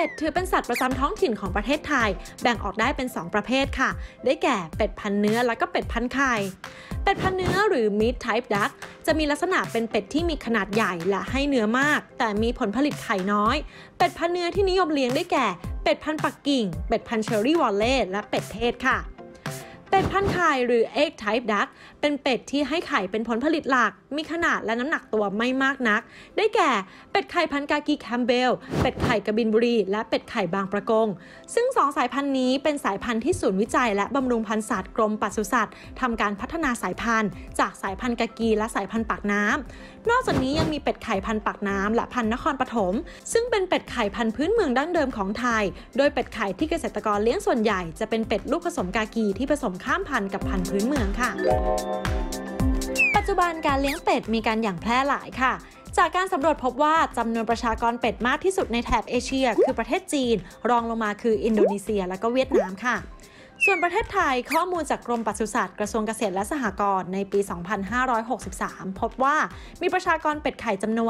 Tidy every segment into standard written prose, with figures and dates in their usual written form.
เป็ดถือเป็นสัตว์ประจำท้องถิ่นของประเทศไทยแบ่งออกได้เป็น2ประเภทค่ะได้แก่เป็ดพันธุ์เนื้อและก็เป็ดพันธุ์ไข่เป็ดพันธุ์เนื้อหรือ meat type duck จะมีลักษณะเป็นเป็ดที่มีขนาดใหญ่และให้เนื้อมากแต่มีผลผลิตไข่น้อยเป็ดพันธุ์เนื้อที่นิยมเลี้ยงได้แก่เป็ดพันธุ์ปักกิ่งเป็ดพันธุ์เชอร์รี่วอลเล่และเป็ดเทศค่ะเป็ดพันธุ์ไข่หรือ egg type duck เป็นเป็ดที่ให้ไข่เป็นผลผลิตหลักมีขนาดและน้ำหนักตัวไม่มากนักได้แก่เป็ดไข่พันธุ์กากีแคมเบลเป็ดไข่กบินบุรีและเป็ดไข่บางประกงซึ่ง2สายพันธุ์นี้เป็นสายพันธุ์ที่ศูนย์วิจัยและบำรุงพันธุ์สัตว์กรมปศุสัตว์ทำการพัฒนาสายพันธุ์จากสายพันธุ์กากีและสายพันธุ์ปากน้ำนอกจากนี้ยังมีเป็ดไข่พันธุ์ปากน้ำและพันธุ์นครปฐมซึ่งเป็นเป็ดไข่พันธุ์พื้นเมืองดั้งเดิมของไทยโดยเป็ดไข่ที่เกษตรกรเลี้ยงส่วนใหญ่จะเป็นเป็ดลูกผสมกากีที่ผสมข้ามพันธุ์กับพันธุ์พื้นเมืองค่ะปัจจุบันการเลี้ยงเป็ดมีการอย่างแพร่หลายค่ะจากการสำรวจพบว่าจำนวนประชากรเป็ดมากที่สุดในแถบเอเชียคือประเทศจีนรองลงมาคืออินโดนีเซียและก็เวียดนามค่ะส่วนประเทศไทยข้อมูลจากกรมปศุสัตว์กระทรวงเกษตรและสหกรณ์ในปี 2563 พบว่ามีประชากรเป็ดไข่จำนวน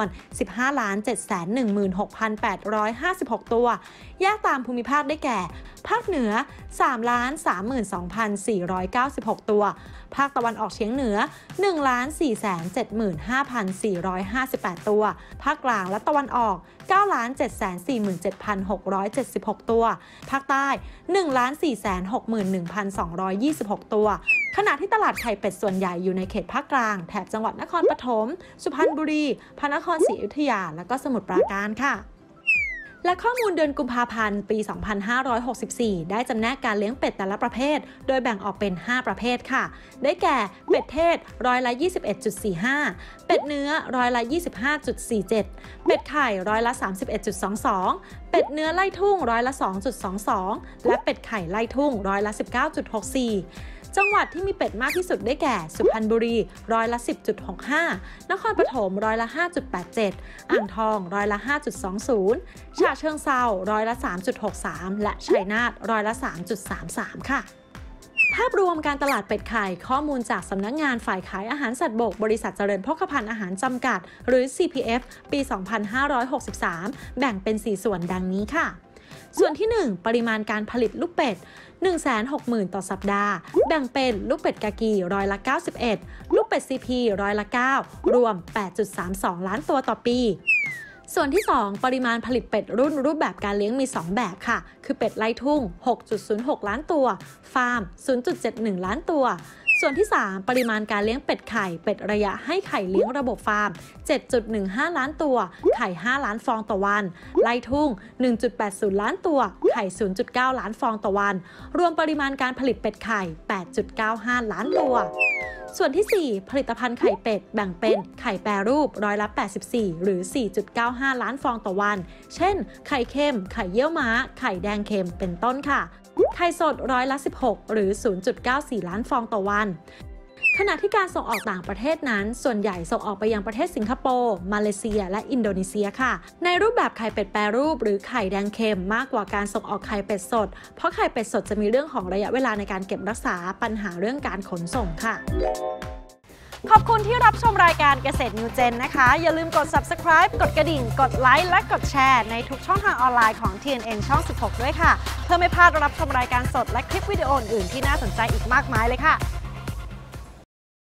15,716,856 ตัวแยกตามภูมิภาคได้แก่ภาคเหนือ 3,32,496 ตัวภาคตะวันออกเฉียงเหนือ 1,475,458 ตัวภาคกลางและตะวันออก 9,747,676 ตัวภาคใต้ 1,461,226 ตัวขณะที่ตลาดไข่เป็ดส่วนใหญ่อยู่ในเขตภาคกลางแถบจังหวัดนครปฐมสุพรรณบุรีพระนครศรีอยุธยาและก็สมุทรปราการค่ะและข้อมูลเดือนกุมภาพันธ์ปี 2564 ได้จำแนกการเลี้ยงเป็ดแต่ละประเภทโดยแบ่งออกเป็น 5 ประเภทค่ะได้แก่เป็ดเทศร้อยละ 21.45 เป็ดเนื้อร้อยละ 25.47 เป็ดไข่ร้อยละ 31.22 เป็ดเนื้อไล่ทุ่งร้อยละ 2.22 และเป็ดไข่ไล่ทุ่งร้อยละ 19.64จังหวัดที่มีเป็ดมากที่สุดได้แก่สุพรรณบุรีร้อยละ 10.65 นครปฐมร้อยละ 5.87 อ่างทองร้อยละ 5.20 ฉะเชิงเทราร้อยละ 3.63 และชัยนาทร้อยละ 3.33 ค่ะภาพรวมการตลาดเป็ดไข่ข้อมูลจากสำนักงานฝ่ายขายอาหารสัตว์บกบริษัทเจริญโภคภัณฑ์อาหารจำกัดหรือ CPF ปี 2563 แบ่งเป็น 4 ส่วนดังนี้ค่ะส่วนที่ 1 ปริมาณการผลิตลูกเป็ด 160,000 ต่อสัปดาห์แบ่งเป็นลูกเป็ดกากีร้อยละ 91 ลูกเป็ด CP ร้อยละ 9 รวม 8.32 ล้านตัวต่อปีส่วนที่ 2 ปริมาณผลิตเป็ดรุ่นรูปแบบการเลี้ยงมี 2 แบบค่ะคือเป็ดไล่ทุ่ง 6.06 ล้านตัวฟาร์ม 0.71 ล้านตัวส่วนที่ 3 ปริมาณการเลี้ยงเป็ดไข่เป็ดระยะให้ไข่เลี้ยงระบบฟาร์ม 7.15 ล้านตัวไข่ 5 ล้านฟองต่อวันไล่ทุ่ง 1.80 ล้านตัวไข่ 0.9 ล้านฟองต่อวันรวมปริมาณการผลิตเป็ดไข่ 8.95 ล้านตัวส่วนที่ 4 ผลิตภัณฑ์ไข่เป็ดแบ่งเป็นไข่แปรรูปร้อยละ 84 หรือ 4.95 ล้านฟองต่อวันเช่นไข่เค็มไข่เยี่ยวม้าไข่แดงเค็มเป็นต้นค่ะไข่สดร้อยละ 16 หรือ 0.94 ล้านฟองต่อวันขณะที่การส่งออกต่างประเทศนั้นส่วนใหญ่ส่งออกไปยังประเทศสิงคโปร์มาเลเซียและอินโดนีเซียค่ะในรูปแบบไข่เป็ดแปรรูปหรือไข่แดงเค็มมากกว่าการส่งออกไข่เป็ดสดเพราะไข่เป็ดสดจะมีเรื่องของระยะเวลาในการเก็บรักษาปัญหาเรื่องการขนส่งค่ะขอบคุณที่รับชมรายการเกษตรนิวเจนนะคะอย่าลืมกด Subscribe กดกระดิ่งกดไลค์และกดแชร์ในทุกช่องทางออนไลน์ของ TNN ช่อง 16 ด้วยค่ะเพื่อไม่พลาดรับชมรายการสดและคลิปวิดีโออื่นที่น่าสนใจอีกมากมายเลยค่ะ